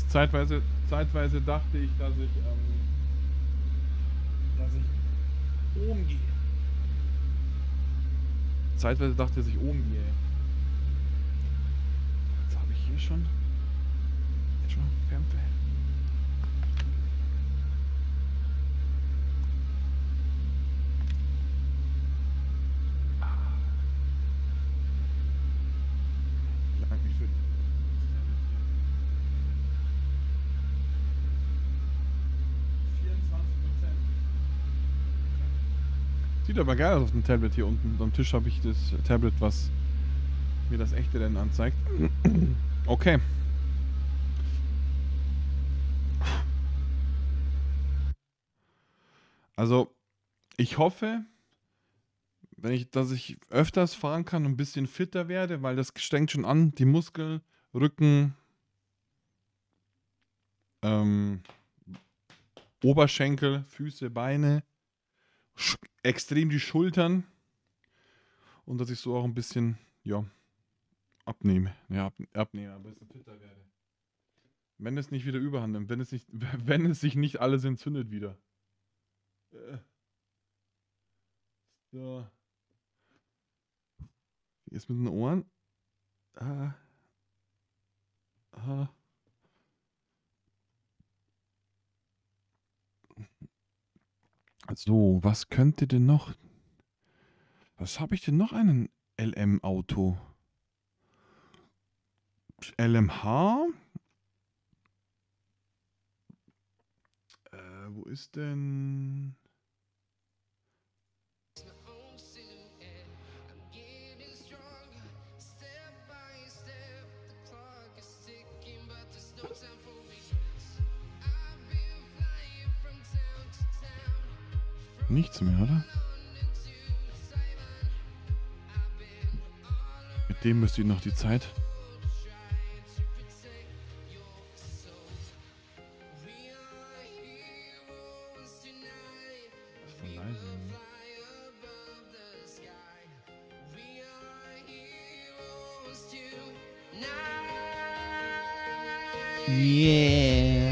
Zeitweise dachte ich, dass ich oben gehe. Zeitweise dachte ich, dass ich oben gehe. Jetzt habe ich hier schon Fernsehen. Sieht aber geil aus auf dem Tablet hier unten. Am Tisch habe ich das Tablet, was mir das echte Rennen anzeigt. Okay. Also, ich hoffe, dass ich öfters fahren kann und ein bisschen fitter werde, weil das strengt schon an, die Muskeln, Rücken, Oberschenkel, Füße, Beine, extrem die Schultern und dass ich so auch ein bisschen, ja, abnehme. Ja, abnehme, ein bisschen fitter werde. Wenn es nicht wieder überhand nimmt, wenn es sich nicht alles entzündet wieder. So. Wie ist mit den Ohren? So, was könnte denn noch? Was habe ich denn noch? Einen LM-Auto? LMH? Wo ist denn? Nichts mehr, oder? Mit dem müsste ich noch die Zeit. Voll leise. Yeah.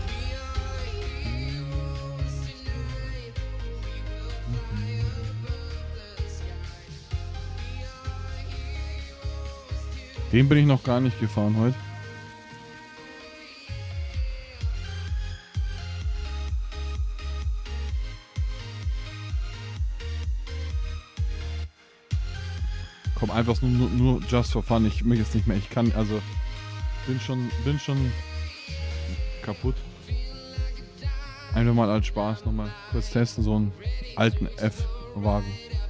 Den bin ich noch gar nicht gefahren heute. Komm, einfach nur just for fun. Ich möchte jetzt nicht mehr. Ich kann, also bin schon kaputt. Einfach mal als Spaß nochmal kurz testen, so einen alten F-Wagen.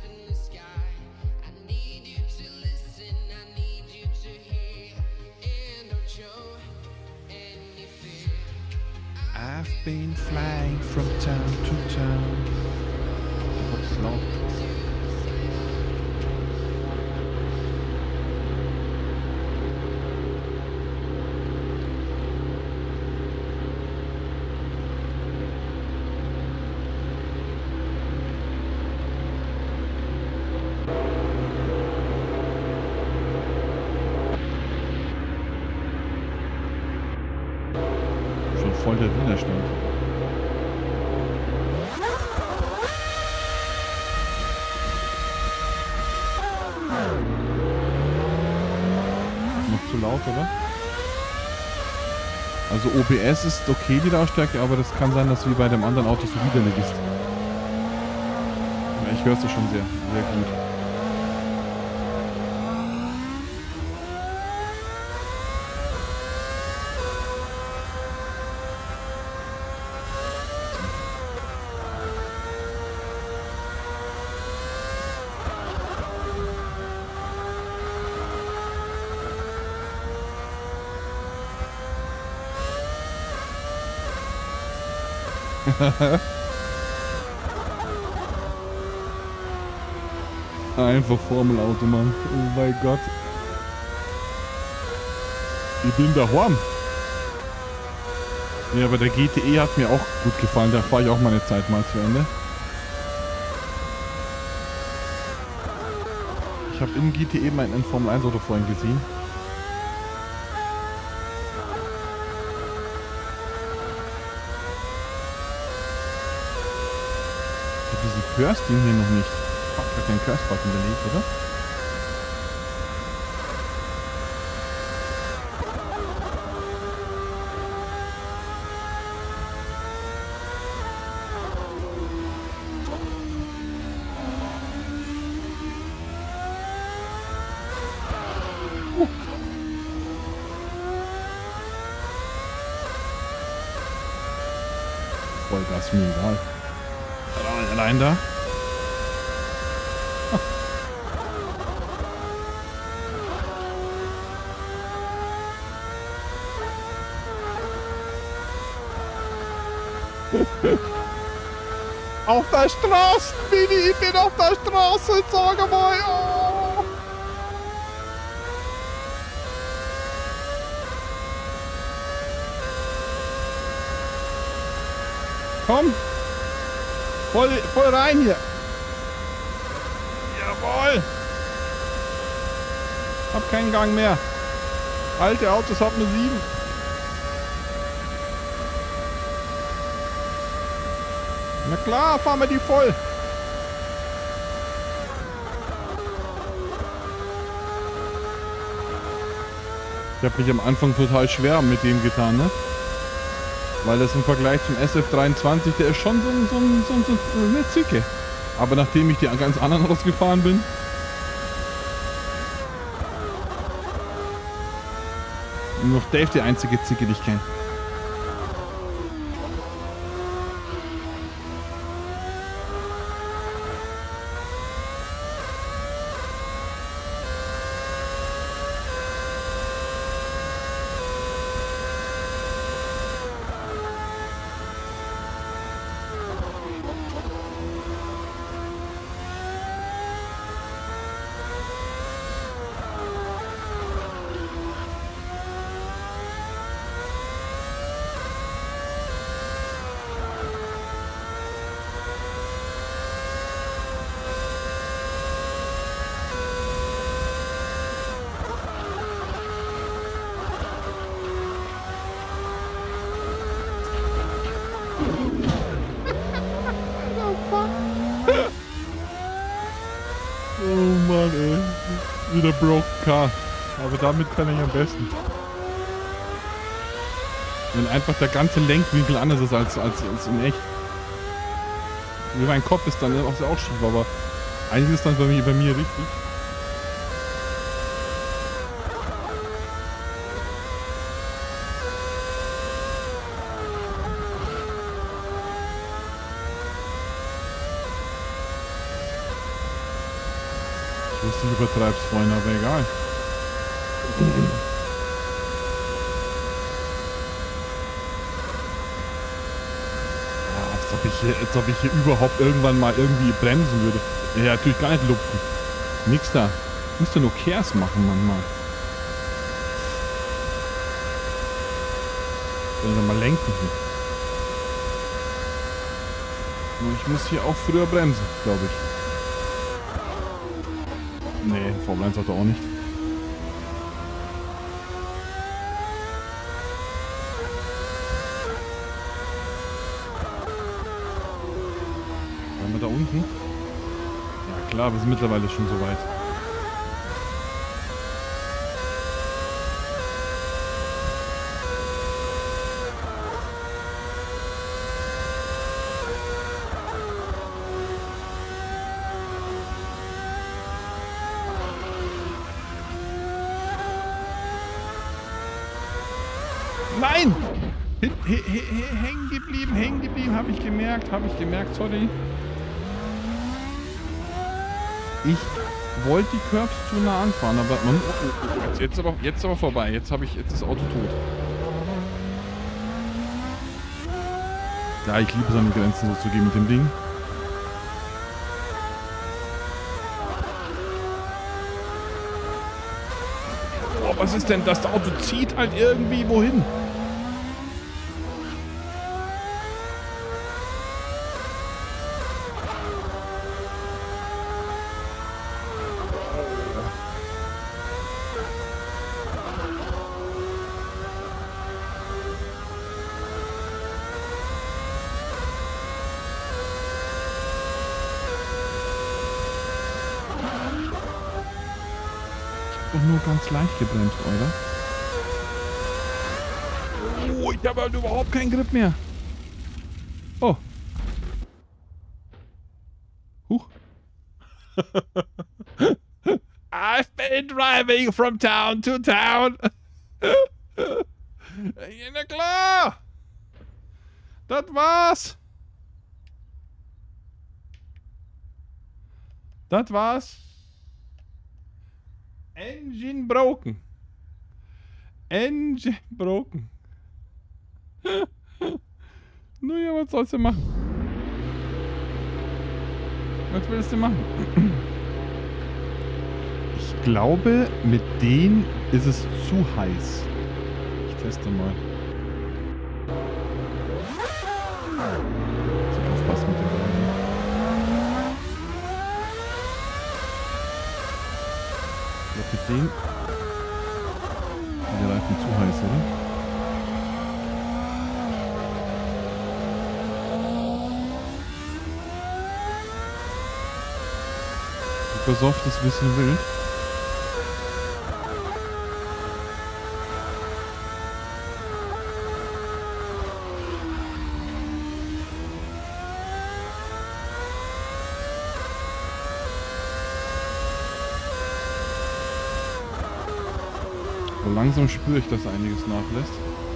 I've been flying from town to town. Oh Gott, das ist laut. Voll der Widerstand. Noch zu laut, oder? Also OBS ist okay, die Lautstärke, aber das kann sein, dass wie bei dem anderen Auto so widerlich ist. Ja, ich höre es schon sehr, sehr gut. Einfach Formelauto, Mann. Oh mein Gott. Ich bin daheim. Ja, aber der GTE hat mir auch gut gefallen. Da fahre ich auch meine Zeit mal zu Ende. Ich habe im GTE mein Formel 1 Auto vorhin gesehen. hörst ihn hier noch nicht. Fuck, ich hab keinen Curse-Button belegt, oder? Vollgas, mir egal. Allein da. Auf der Straße, Mini, ich bin auf der Straße, sag mal. Oh. Komm. Voll rein hier. Jawohl. Hab keinen Gang mehr. Alte Autos haben nur 7. Na klar, fahren wir die voll. Ich habe mich am Anfang total schwer mit dem getan, ne? Weil das im Vergleich zum SF23, der ist schon so eine Zicke. Aber nachdem ich die ganz anderen rausgefahren bin. Nur noch Dave die einzige Zicke, die ich kenne. Oh Mann, ey. Wieder Broke Car. Aber damit kann ich am besten. Wenn einfach der ganze Lenkwinkel anders ist als in echt. Wie mein Kopf ist dann auch schief, aber eigentlich ist dann bei mir richtig. Ich wusste, du übertreibst, Freunde, aber egal. Ja, als ob ich hier überhaupt irgendwann mal irgendwie bremsen würde. Ja, natürlich gar nicht lupfen. Nix da. Musst du nur Kehrs machen manchmal. Wenn wir mal lenken hier. Nur ich muss hier auch früher bremsen, glaube ich. Nee, Formel 1 hat er auch nicht. Waren wir da unten? Ja klar, wir sind mittlerweile schon so weit. Nein! Hängen geblieben, habe ich gemerkt, sorry. Ich wollte die Curbs zu nah anfahren, aber man, jetzt aber vorbei, jetzt ist das Auto tot. Ja, ich liebe es an die Grenzen so zu gehen mit dem Ding. Oh, was ist denn das? Das Auto zieht halt irgendwie wohin. doch nur ganz leicht gebremst, oder? Oh, ich habe halt überhaupt keinen Grip mehr. Oh. Huch. I've been driving from town to town. Ja, na klar. Das war's. Das war's. Engine broken. Engine broken. Naja, was sollst du machen? Was willst du machen? Ich glaube, mit denen ist es zu heiß. Ich teste mal. So, aufpassen mit dem Bremsen. Ich glaube, mit denen ist der Reifen zu heiß, oder? Supersoft ist ein bisschen wild. Aber langsam spüre ich, dass einiges nachlässt.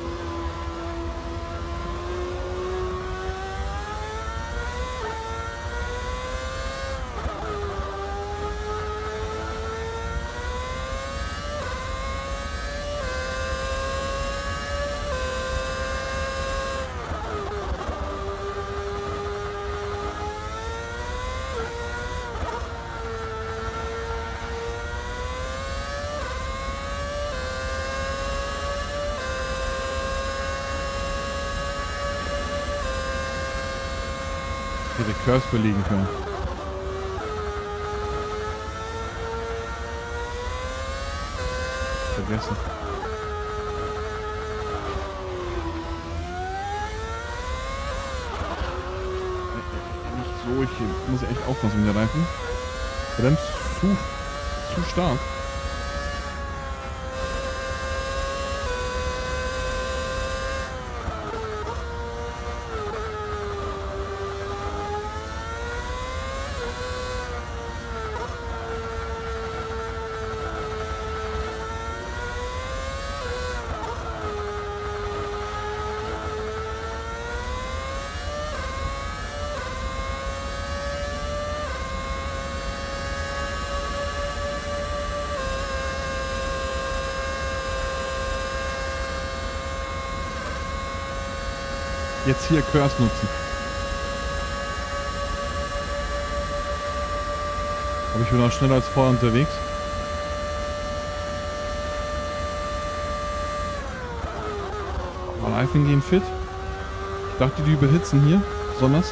Ich hätte Curse belegen können. Vergessen. Nicht so, ich muss echt aufpassen mit der Reifen. Bremst zu stark. Jetzt hier Curse nutzen. Aber ich bin auch schneller als vorher unterwegs. Reifen gehen fit. Ich dachte, die überhitzen hier. Besonders.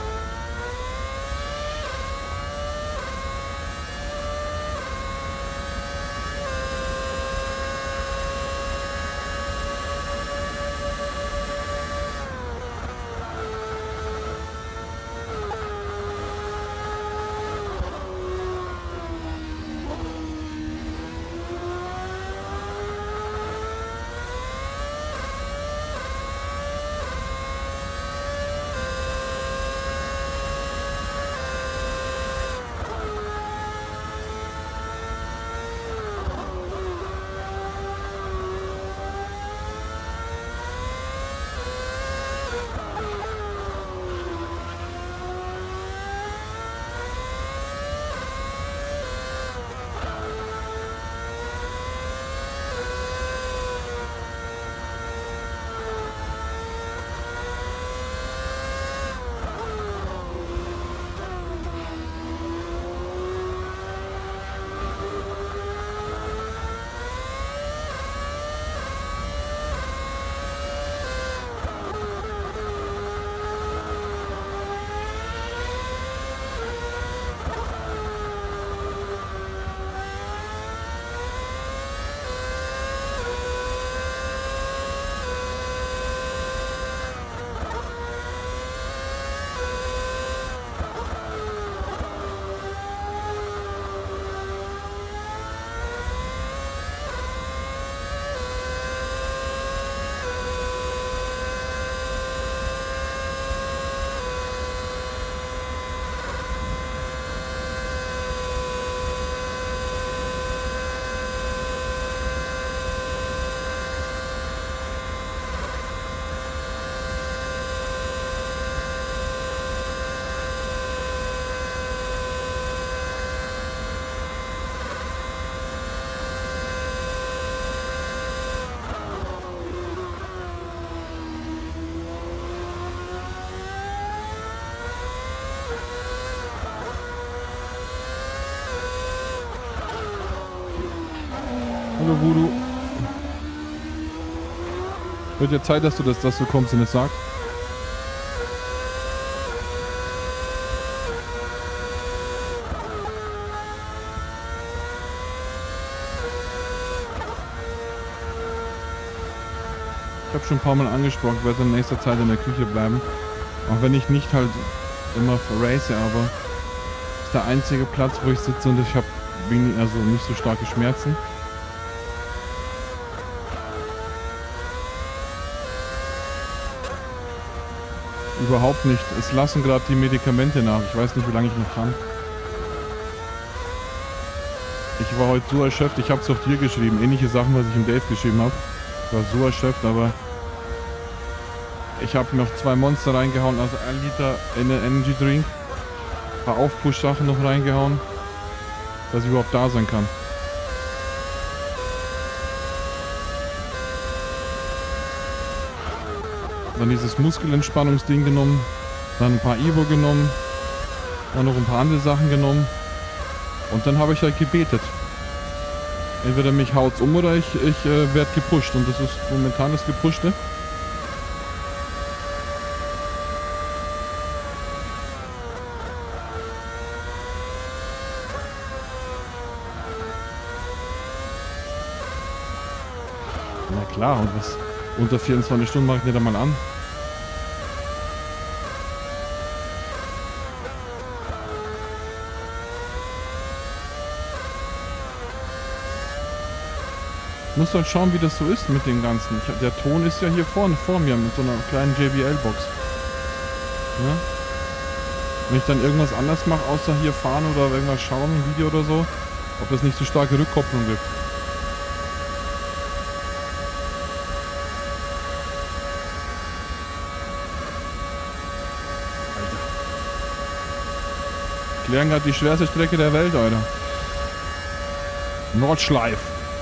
Hallo Voodoo. Wird ja Zeit, dass du kommst und es sagst. Ich habe schon ein paar Mal angesprochen, ich werde in nächster Zeit in der Küche bleiben. Auch wenn ich nicht halt immer race, aber ist der einzige Platz, wo ich sitze und ich habe also nicht so starke Schmerzen. Überhaupt nicht. Es lassen gerade die Medikamente nach. Ich weiß nicht, wie lange ich noch kann. Ich war heute so erschöpft. Ich habe es auch dir geschrieben. Ähnliche Sachen, was ich im Dave geschrieben habe. Ich war so erschöpft, aber ich habe noch 2 Monster reingehauen, also 1 Liter in den Energy Drink. Ein paar Aufpush-Sachen noch reingehauen, dass ich überhaupt da sein kann. Dann dieses Muskelentspannungsding genommen, dann ein paar Ivo genommen, dann noch ein paar andere Sachen genommen und dann habe ich halt gebetet. Entweder mich haut's um oder ich werde gepusht und das ist momentan das Gepushte. Na klar, und was unter 24 Stunden mache ich nicht einmal an. Muss halt schauen, wie das so ist mit dem Ganzen. Der Ton ist ja hier vorne vor mir mit so einer kleinen JBL-Box. Ja? Wenn ich dann irgendwas anders mache, außer hier fahren oder irgendwas schauen, ein Video oder so, ob es nicht so starke Rückkopplung gibt. Klären gerade die schwerste Strecke der Welt, Alter. Nordschleif.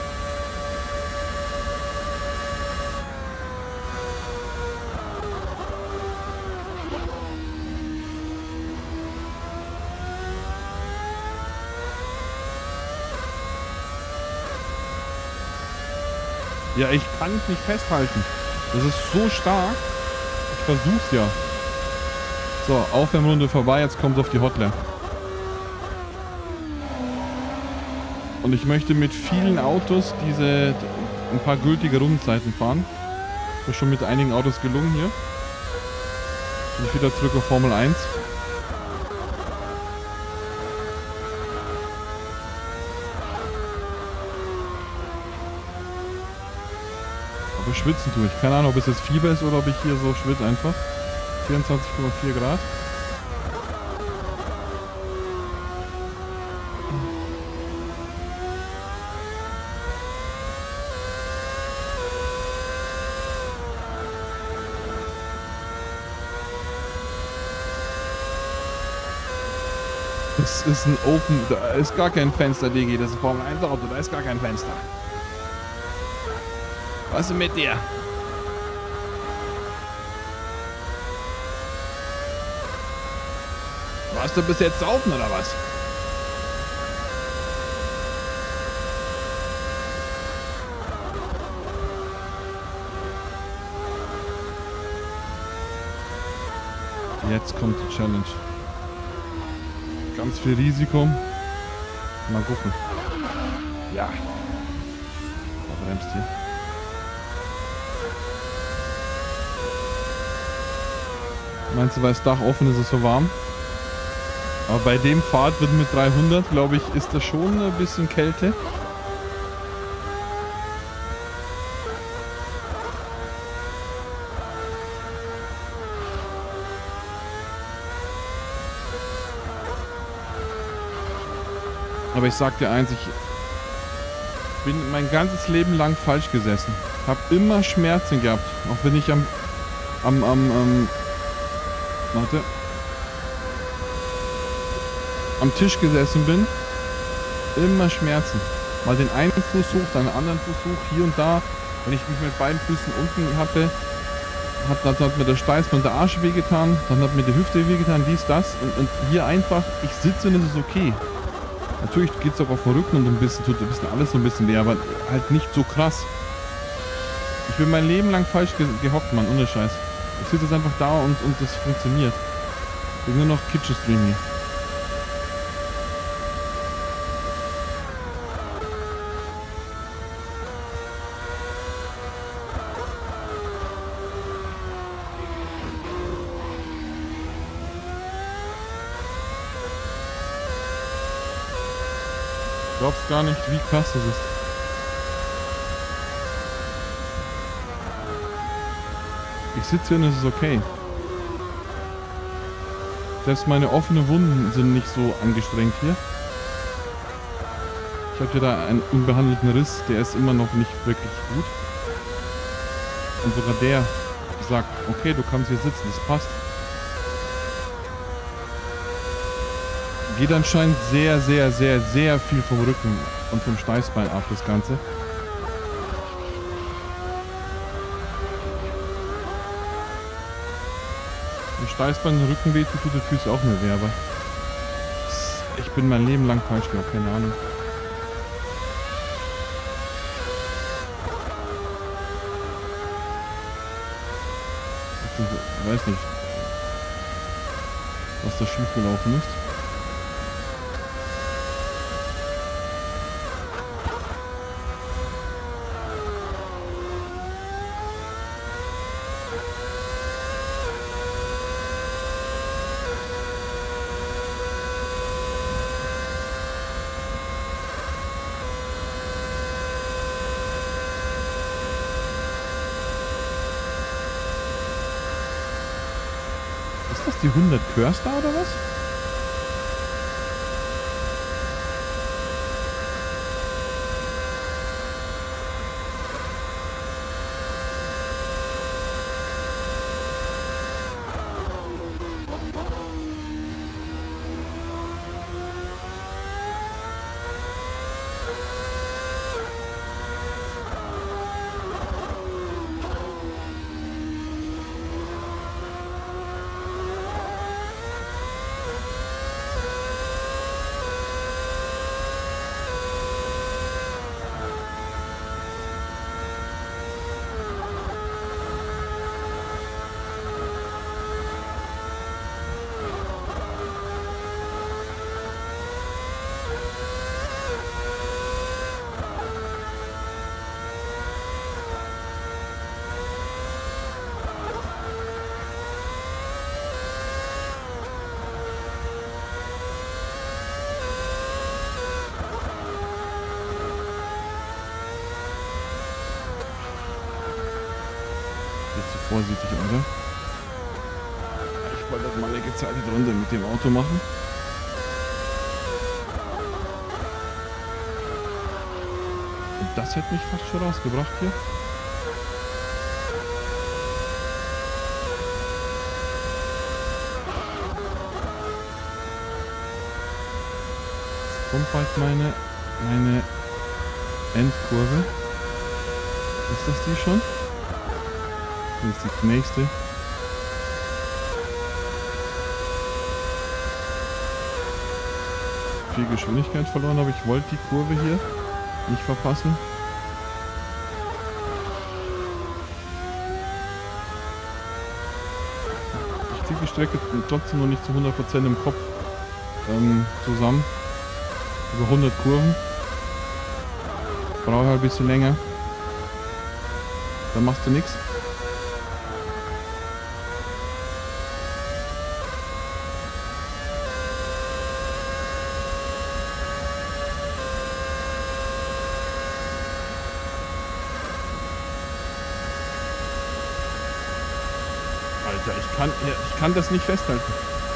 Ja, ich kann es nicht festhalten. Das ist so stark. Ich versuch's ja. So, Aufwärmrunde vorbei, jetzt kommt es auf die Hotline. Und ich möchte mit vielen Autos ein paar gültige Rundenzeiten fahren. Das ist schon mit einigen Autos gelungen hier. Bin ich wieder zurück auf Formel 1. Aber schwitzen tue ich. Keine Ahnung, ob es jetzt Fieber ist oder ob ich hier so schwitze einfach. 24,4 Grad. Das ist ein Open, da ist gar kein Fenster, Digi. Das ist ein Formel 1 Auto, da ist gar kein Fenster. Was ist mit dir? Warst du bis jetzt saufen oder was? Jetzt kommt die Challenge. Ganz viel Risiko. Mal gucken. Ja. Da bremst hier. Meinst du, weil das Dach offen ist, ist es so warm? Aber bei dem Fahrt wird mit 300, glaube ich, ist das schon ein bisschen Kälte. Aber ich sag dir eins, ich bin mein ganzes Leben lang falsch gesessen. Hab immer Schmerzen gehabt. Auch wenn ich am Tisch gesessen bin. Immer Schmerzen. Mal den einen Fuß hoch, dann den anderen Fuß hoch, hier und da. Wenn ich mich mit beiden Füßen unten hatte, hat mir der Steißbein der Arsch wehgetan, dann hat mir die Hüfte wehgetan, dies, das. Und hier einfach, ich sitze und es ist okay. Natürlich geht es auch auf den Rücken und tut ein bisschen alles so ein bisschen weh, aber halt nicht so krass. Ich bin mein Leben lang falsch gehockt, Mann, ohne Scheiß. Ich sitze jetzt einfach da und das funktioniert. Ich bin nur noch Kitchen Stream hier. Du glaubst gar nicht, wie krass das ist. Ich sitze hier und es ist okay. Selbst meine offenen Wunden sind nicht so angestrengt hier. Ich habe hier da einen unbehandelten Riss, der ist immer noch nicht wirklich gut. Und sogar der sagt, okay, du kannst hier sitzen, das passt. Geht anscheinend sehr, sehr, sehr, sehr viel vom Rücken und vom Steißbein ab, das Ganze. Wenn Steißbein und Rücken weh tut die Füße auch mehr weh, aber ich bin mein Leben lang falsch gehabt, keine Ahnung. Ich weiß nicht, was da schief gelaufen ist. Ist das die 100 Curse da oder was? Vorsichtig, oder? Ich wollte das mal eine gezeichnet Runde mit dem Auto machen. Und das hätte mich fast schon rausgebracht hier. Jetzt kommt bald meine Endkurve. Ist das die schon? Das ist die nächste. Viel Geschwindigkeit verloren, aber ich wollte die Kurve hier nicht verpassen. Ich kriege die Strecke trotzdem noch nicht zu 100% im Kopf zusammen. Über 100 Kurven. Brauche halt ein bisschen länger. Dann machst du nichts. Alter, ich kann das nicht festhalten.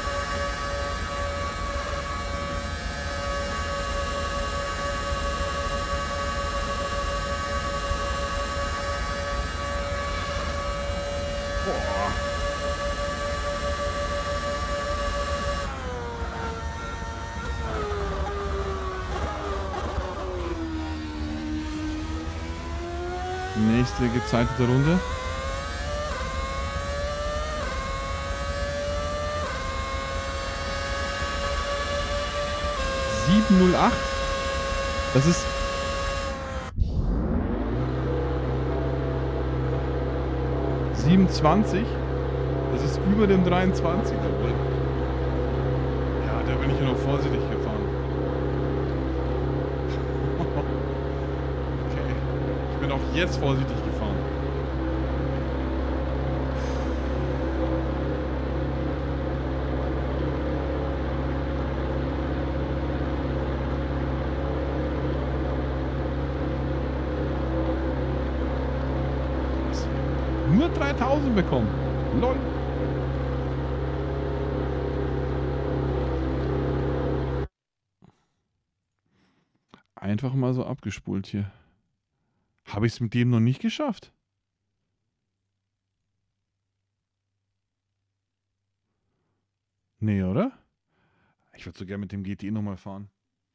Boah. Nächste gezeitete Runde. 708. Das ist... ...27. Das ist über dem 23er. Ja, da bin ich ja noch vorsichtig gefahren. Okay. Ich bin auch jetzt vorsichtig gefahren. Nur 3000 bekommen. Lol. Einfach mal so abgespult hier. Habe ich es mit dem noch nicht geschafft? Nee, oder? Ich würde so gerne mit dem GTI nochmal fahren.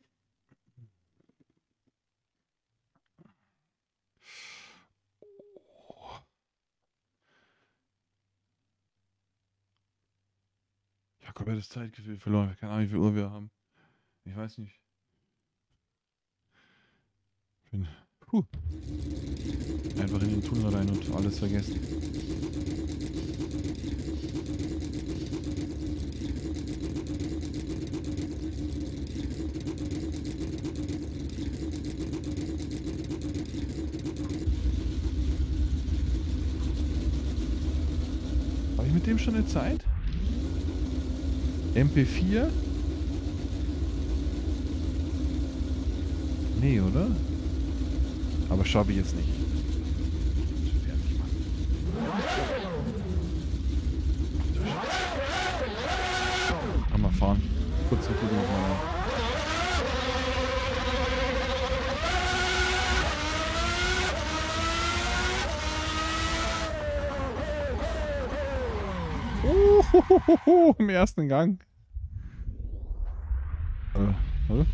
Ich habe komplett das Zeitgefühl verloren. Keine Ahnung, wie viel Uhr wir haben. Ich weiß nicht. Einfach in den Tunnel rein und alles vergessen. Habe ich mit dem schon eine Zeit? MP4? Nee, oder? Aber schaffe ich jetzt nicht. Fertig, Mann. Mal fahren. Kurz zur Tür nochmal. Im ersten Gang. Hallo?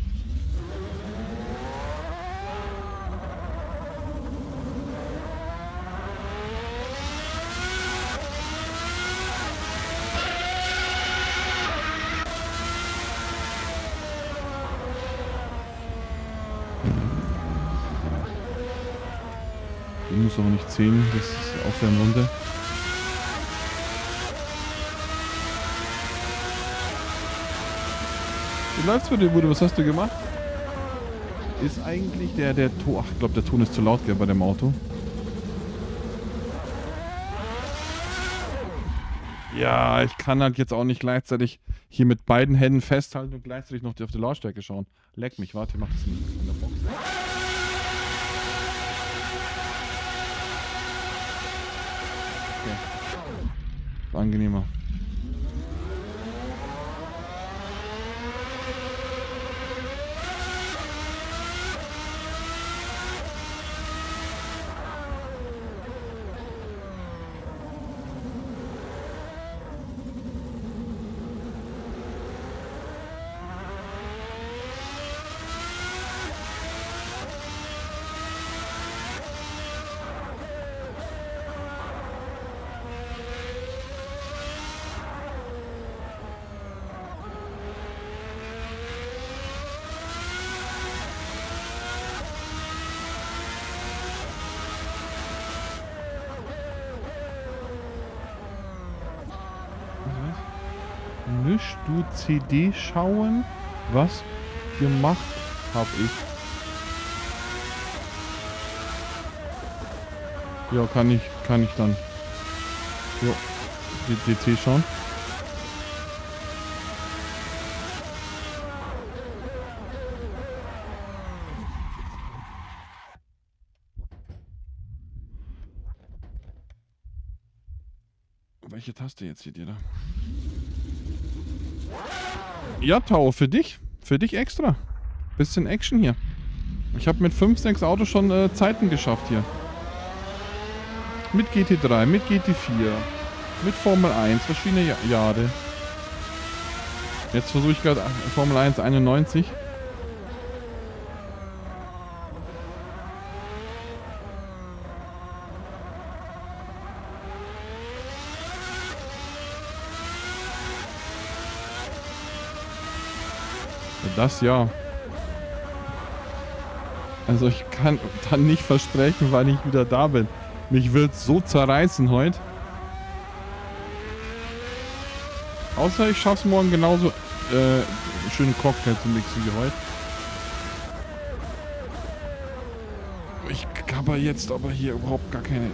Ich muss aber nicht zählen, das ist Aufwärmrunde. Wie läuft's bei dir, Bruder? Was hast du gemacht? Ist eigentlich der Ton... Ach, ich glaube, der Ton ist zu laut, gell, bei dem Auto. Ja, ich kann halt jetzt auch nicht gleichzeitig hier mit beiden Händen festhalten und gleichzeitig noch auf die Lautstärke schauen. Leck mich, warte, ich mach das in der Box. Okay. Angenehmer. Misch du CD schauen? Was gemacht hab ich? Ja, kann ich dann. Jo, die DC schauen. Welche Taste jetzt seht ihr da? Ja, Tau, für dich. Für dich extra. Bisschen Action hier. Ich habe mit 5, 6 Autos schon Zeiten geschafft hier. Mit GT3, mit GT4, mit Formel 1, verschiedene Jahre. Jetzt versuche ich gerade Formel 1 91. Das ja. Also ich kann dann nicht versprechen, wann ich wieder da bin. Mich wird so zerreißen heute. Außer ich schaff's morgen genauso schönen Cocktail zu mixen wie heute. Ich habe jetzt aber hier überhaupt gar keine...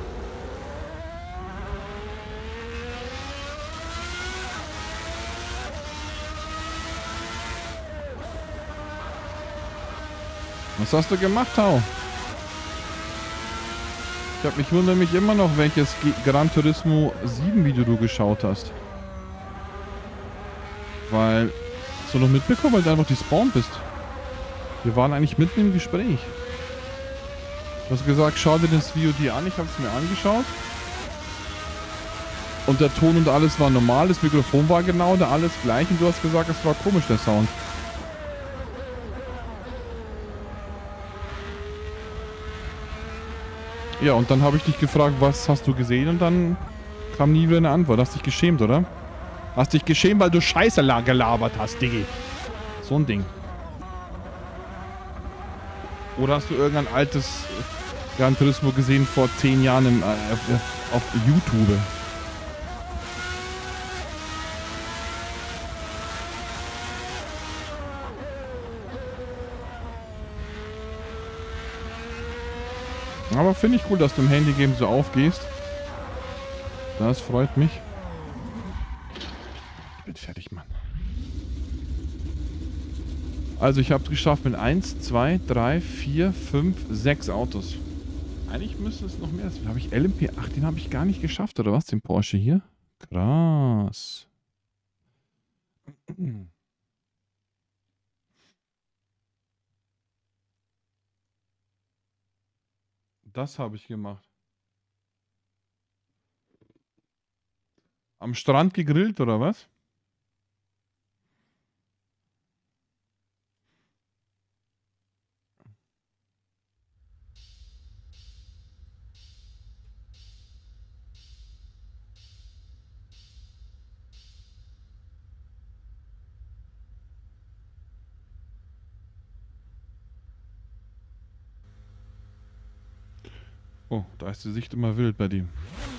Was hast du gemacht, Tau? Ich wundere mich immer noch, welches Gran Turismo 7 Video du geschaut hast. Weil... Hast du noch mitbekommen, weil du einfach despawned bist? Wir waren eigentlich mitten im Gespräch. Du hast gesagt, schau dir das Video dir an. Ich habe es mir angeschaut. Und der Ton und alles war normal. Das Mikrofon war genau da, alles gleich. Und du hast gesagt, es war komisch, der Sound. Ja, und dann habe ich dich gefragt, was hast du gesehen? Und dann kam nie wieder eine Antwort. Hast dich geschämt, oder? Hast dich geschämt, weil du Scheiße gelabert hast, Diggi. So ein Ding. Oder hast du irgendein altes Gran Turismo gesehen vor 10 Jahren auf YouTube? Aber finde ich cool, dass du im Handygame so aufgehst. Das freut mich. Ich bin fertig, Mann. Also ich habe es geschafft mit 1, 2, 3, 4, 5, 6 Autos. Eigentlich müsste es noch mehr sein. Habe ich LMP? Ach, den habe ich gar nicht geschafft, oder was? Den Porsche hier? Krass. Das habe ich gemacht. Am Strand gegrillt, oder was? Oh, da ist die Sicht immer wild bei dem.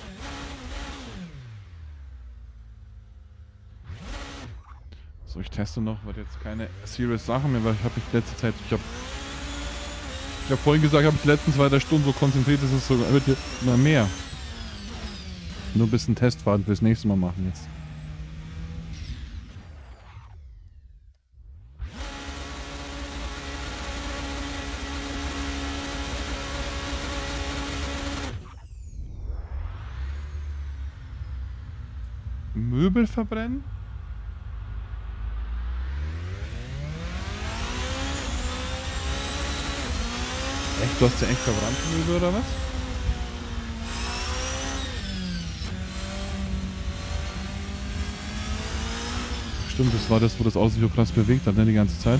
So, ich teste noch, weil jetzt keine serious Sachen mehr, weil ich habe mich letzte Zeit, ich habe vorhin gesagt, ich habe mich die letzten 2, 3 Stunden so konzentriert, dass es sogar wird hier immer mehr. Nur ein bisschen Testfahrten fürs nächste Mal machen jetzt. Möbel verbrennen? Echt? Du hast ja echt verbrannte Möbel oder was? Stimmt, das war das, wo das Auto sich so krass bewegt hat, ne, die ganze Zeit.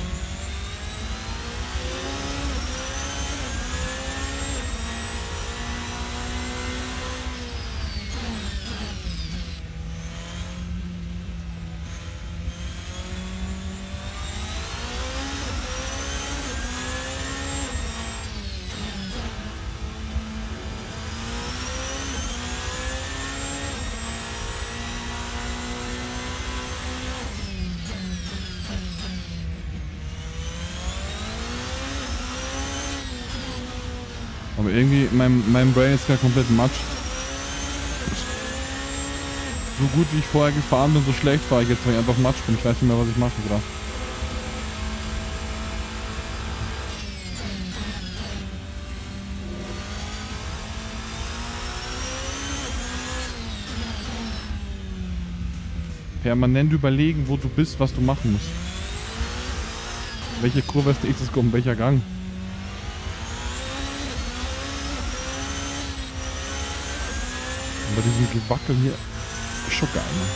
Aber irgendwie, mein Brain ist gerade komplett matsch. So gut wie ich vorher gefahren bin, so schlecht fahre ich jetzt, weil ich einfach matsch bin. Ich weiß nicht mehr, was ich mache gerade. Permanent überlegen, wo du bist, was du machen musst. Welche Kurve als nächstes kommt, welcher Gang. Bei diesem Gewackel hier ist schon geil, ne?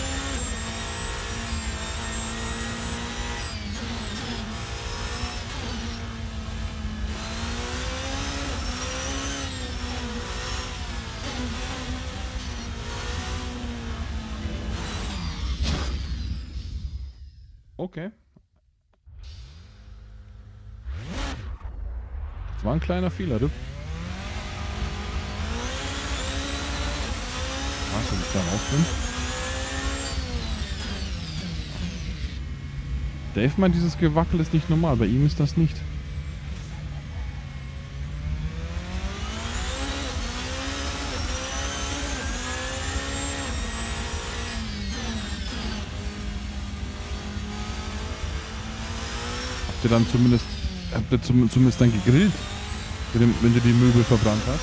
Okay. Das war ein kleiner Fehler, du. Was, wenn ich da raus bin? Dave meint, dieses Gewackel ist nicht normal. Bei ihm ist das nicht. Habt ihr zumindest dann gegrillt, wenn du die Möbel verbrannt hast?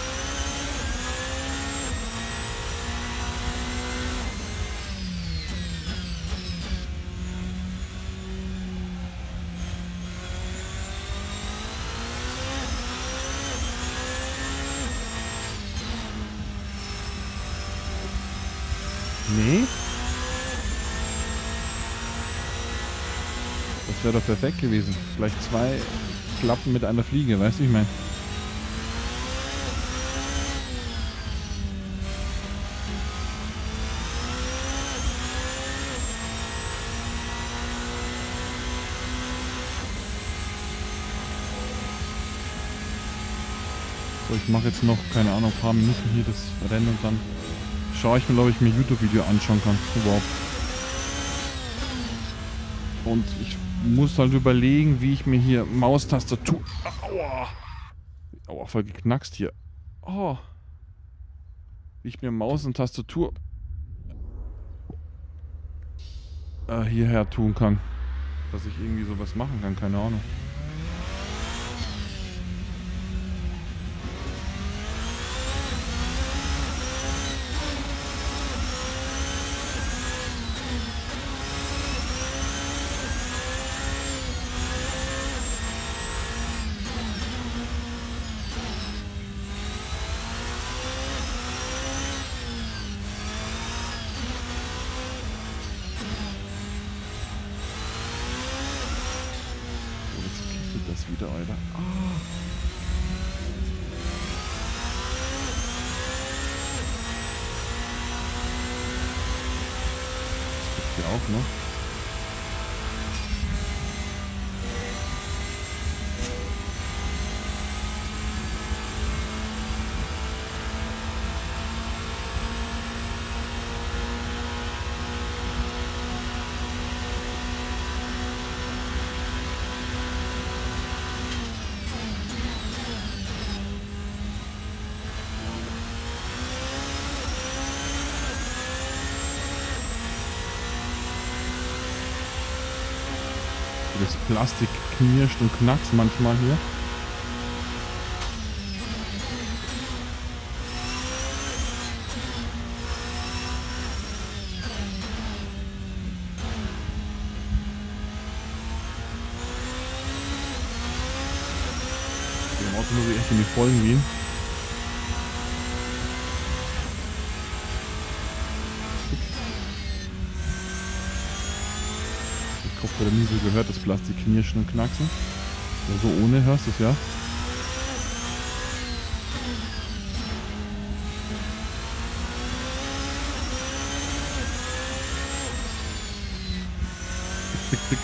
Nee? Das wäre doch perfekt gewesen. Vielleicht 2 Klappen mit einer Fliege, weißt du, ich meine. So, ich mache jetzt noch, keine Ahnung, ein paar Minuten hier das Rennen und dann schaue ich mir, glaube ich, mir ein YouTube-Video anschauen kann. Überhaupt. Und ich muss halt überlegen, wie ich mir hier Maustastatur... Aua! Aua, voll geknackst hier. Oh. Wie ich mir Maus und Tastatur hierher tun kann. Dass ich irgendwie sowas machen kann, keine Ahnung. Das wieder, Alter. Ah. Das gibt's hier auch noch. Das Plastik knirscht und knackst manchmal hier. Dem Auto muss ich echt in die Vollen gehen. Ich hoffe, der nie so gehört, das Plastik knirschen und knacksen. Ja, so ohne hörst du es ja. Tick, tick, tick.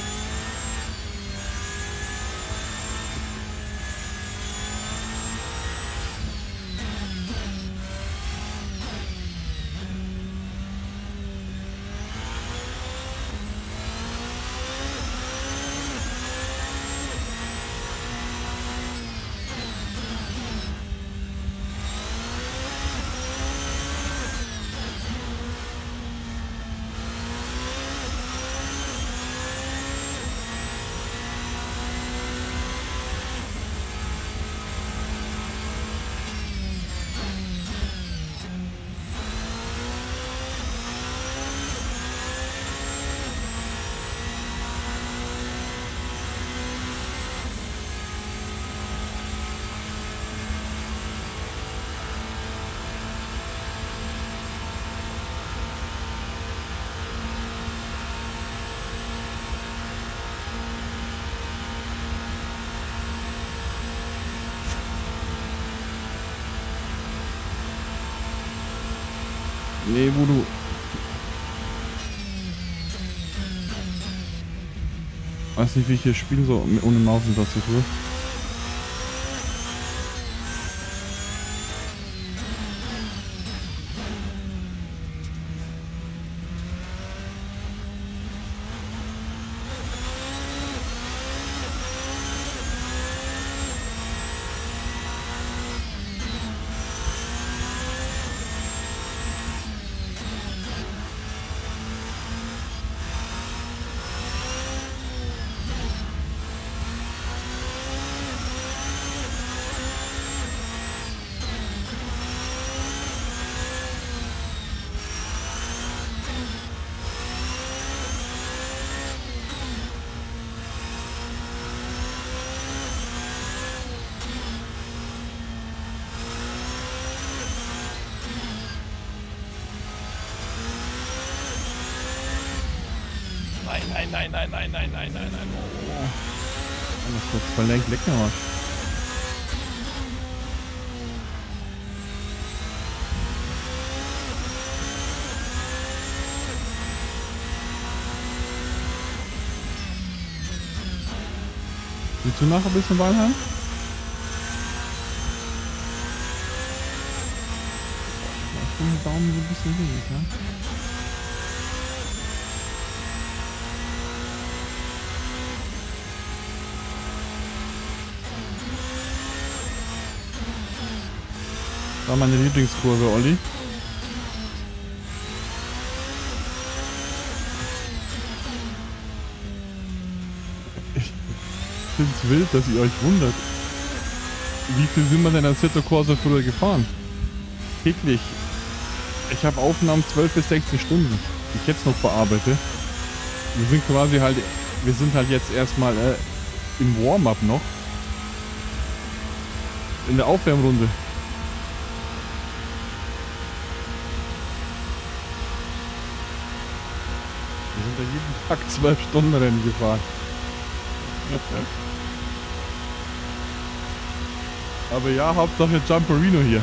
Nee, wo du... Weiß nicht, wie ich hier spiele, so ohne Maus und Tastatur. nein, nein, nein, nein, nein, nein, nein, nein, nein. Oh. Einmal kurz verlenkt, leck mir was. Willst du nachher ein bisschen Walheim? Ich bin den Daumen so ein bisschen wenig, ja? Das war meine Lieblingskurve, Olli. Ich finde es wild, dass ihr euch wundert. Wie viel sind wir denn an Assetto Corsa früher gefahren? Täglich. Ich habe Aufnahmen 12 bis 16 Stunden, die ich jetzt noch verarbeite. Wir sind quasi halt, wir sind halt jetzt erstmal im Warm-up noch. In der Aufwärmrunde. Wir sind da jeden Tag 12 Stunden Rennen gefahren. Aber ja, Hauptsache Jumperino hier.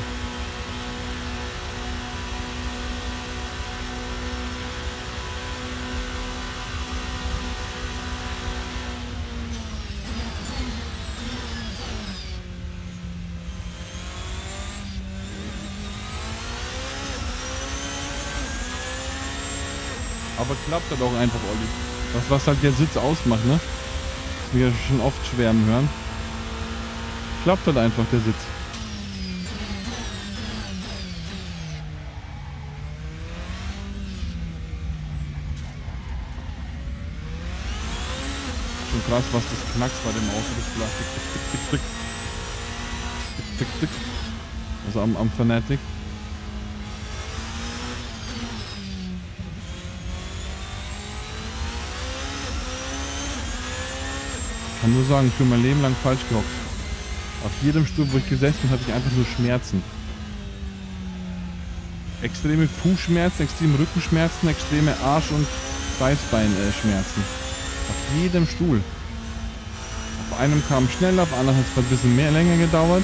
Aber klappt das auch einfach, Olli. Das, was halt der Sitz ausmacht, ne? Das wir ja schon oft schwärmen hören. Klappt halt einfach der Sitz. Schon krass, was das knackst bei dem Auto, das Plastik. Tick, tick, tick, tick. Tick, tick, tick. Also am Fanatic. Ich kann nur sagen, ich bin mein Leben lang falsch gehockt. Auf jedem Stuhl, wo ich gesessen bin, hatte ich einfach nur Schmerzen. Extreme Fußschmerzen, extreme Rückenschmerzen, extreme Arsch- und Steißbeinschmerzen. Auf jedem Stuhl. Auf einem kam schneller, auf anderen hat es ein bisschen mehr länger gedauert.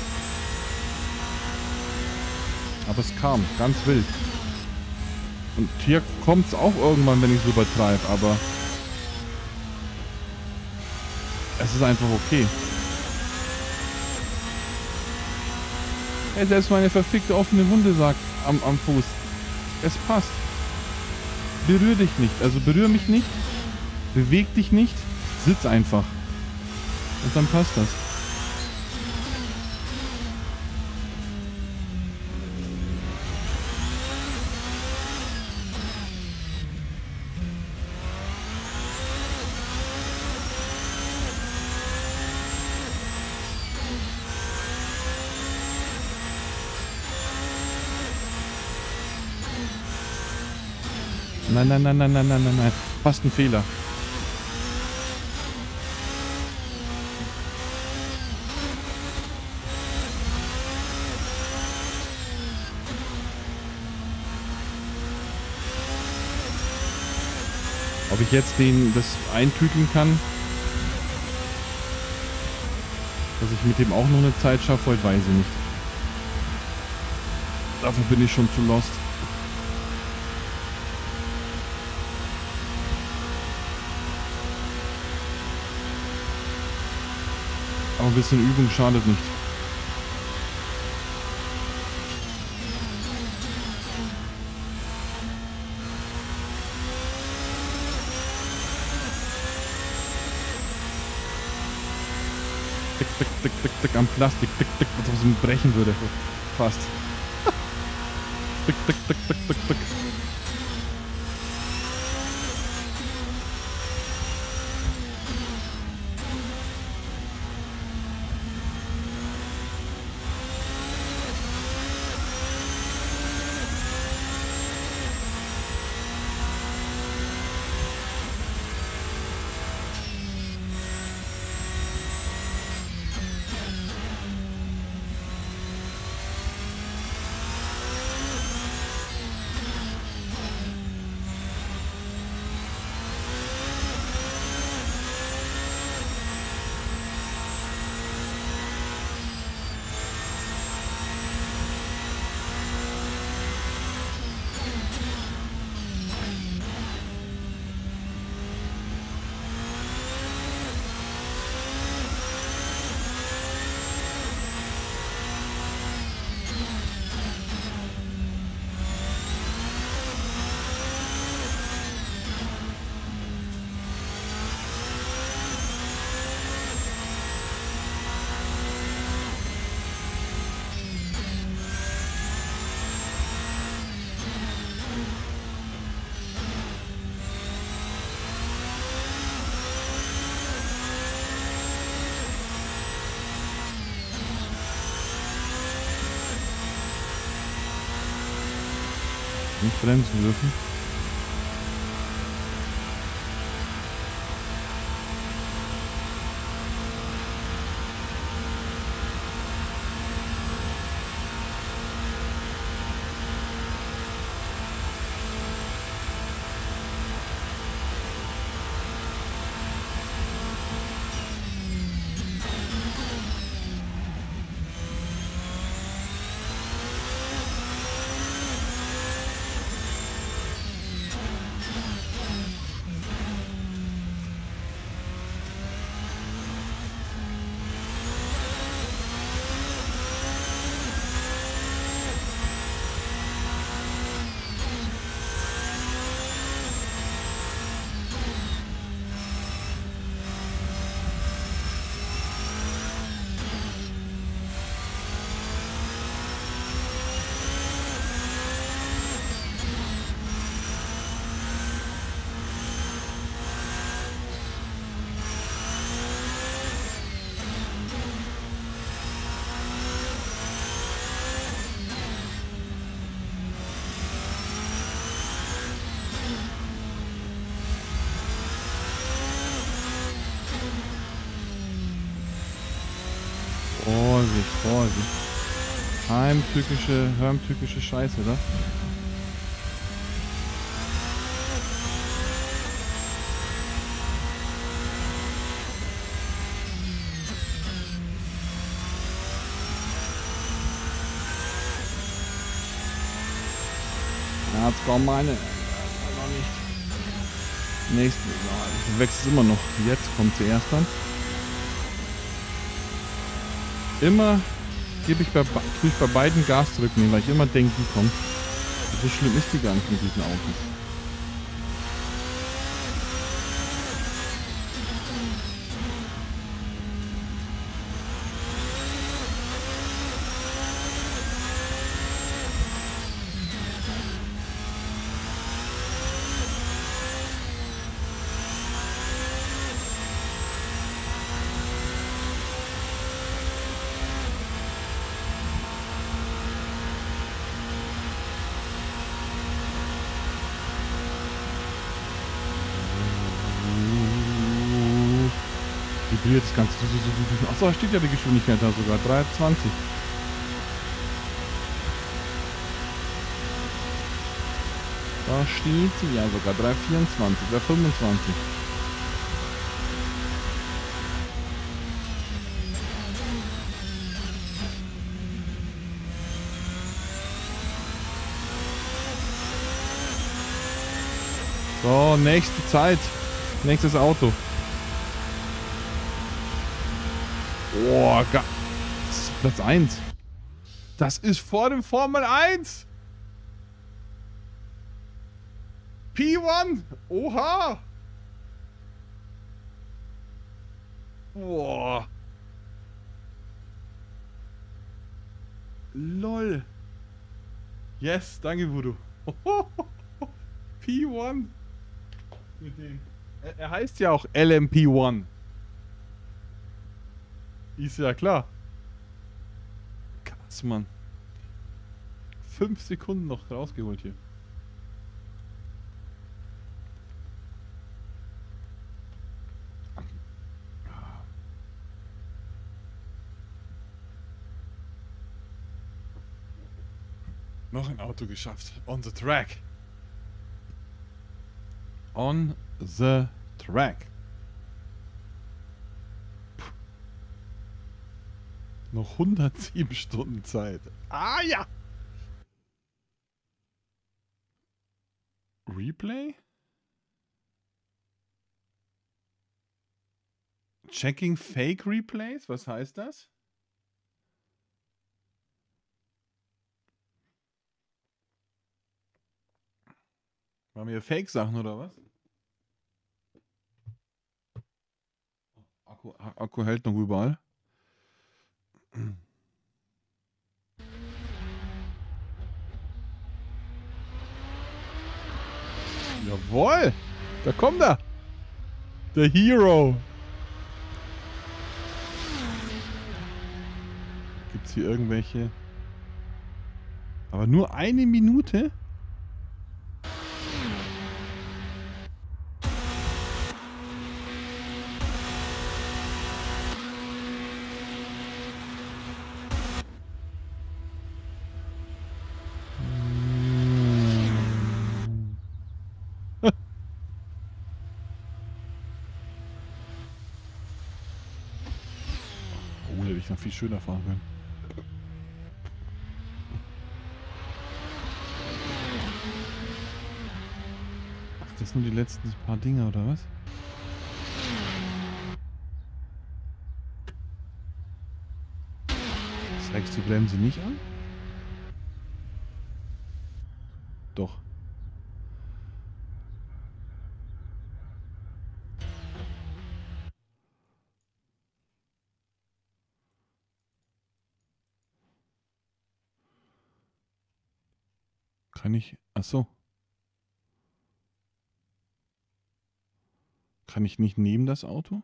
Aber es kam, ganz wild. Und hier kommt es auch irgendwann, wenn ich es übertreibe, aber es ist einfach okay. Hey, selbst meine verfickte offene Wunde sagt am Fuß, es passt. Berühr dich nicht, also berühr mich nicht, beweg dich nicht, sitz einfach. Und dann passt das. Nein, nein, nein, nein, nein, nein, nein, nein. Fast ein Fehler. Ob ich jetzt das eintüten kann, dass ich mit dem auch noch eine Zeit schaffe, heute weiß ich nicht. Dafür bin ich schon zu lost. Aber ein bisschen Übung schadet nicht. Tick, tick, tick, tick, tick am Plastik. Tick, tick, was aus ihm brechen würde. Fast. Tick, tick, tick, tick, tick, tick. Nicht bremsen dürfen. Vorsicht, Vorsicht. Heimtückische Scheiße, oder? Ja, jetzt kommen meine. Noch nicht. Nächsten. Wächst immer noch. Jetzt kommt sie erst dann. Immer tue ich bei beiden Gas drücken, weil ich immer denken komme. So schlimm ist die gar nicht mit diesen Autos. Vibriert das Ganze. Achso, da steht ja die Geschwindigkeit da sogar. 320. Da steht sie ja sogar. 324, 325. So, nächste Zeit. Nächstes Auto. Boah, das ist Platz 1. Das ist vor dem Formel 1. P1. Oha. Boah. Lol. Yes, danke Voodoo. P1. Mit dem. Er heißt ja auch LMP1. Ist ja klar. Krass, Mann. 5 Sekunden noch rausgeholt hier. Noch ein Auto geschafft. On the track. On the track. Noch 107 Stunden Zeit. Ah ja! Replay? Checking Fake Replays? Was heißt das? Machen wir Fake-Sachen oder was? Akku hält noch überall. Jawohl! Da kommt er! Der Hero! Gibt's hier irgendwelche... Aber nur 1 Minute? ich noch viel schöner fahren können. Ach, das sind nur die letzten paar Dinge, oder was? Zeigst du die Bremse nicht an? Doch. Kann ich... Ach so. Kann ich nicht neben das Auto?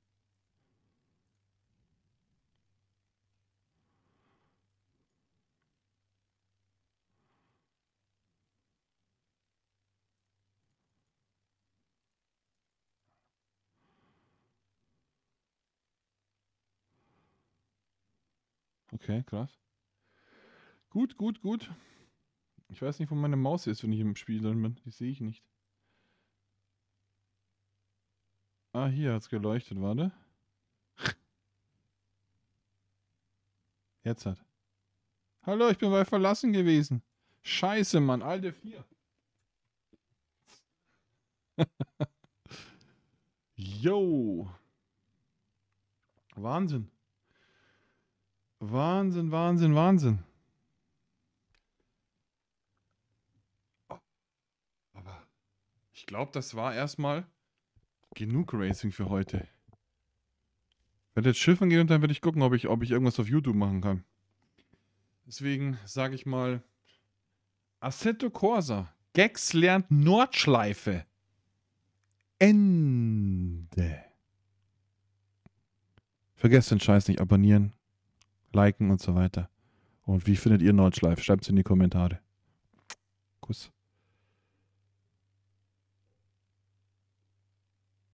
Okay, krass. Gut, gut, gut. Ich weiß nicht, wo meine Maus ist, wenn ich im Spiel drin bin. Die sehe ich nicht. Ah, hier hat's geleuchtet, warte. Jetzt hat. Hallo, ich bin bei verlassen gewesen. Scheiße, Mann, alte 4. Yo. Wahnsinn. Wahnsinn, Wahnsinn, Wahnsinn. Aber ich glaube, das war erstmal genug Racing für heute. Ich werde jetzt schiffen gehen und dann werde ich gucken, ob ich irgendwas auf YouTube machen kann. Deswegen sage ich mal Assetto Corsa. Gex lernt Nordschleife. Ende. Vergesst den Scheiß nicht. Abonnieren, liken und so weiter. Und wie findet ihr Nordschleife? Schreibt es in die Kommentare. Kuss.